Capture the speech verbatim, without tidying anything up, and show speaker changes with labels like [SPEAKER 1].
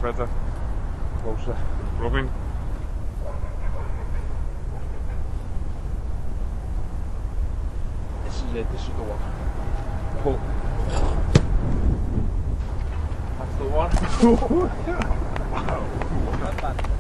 [SPEAKER 1] better, closer, rubbing. This is it, this is the one. Pull. That's the one. Wow. Not bad.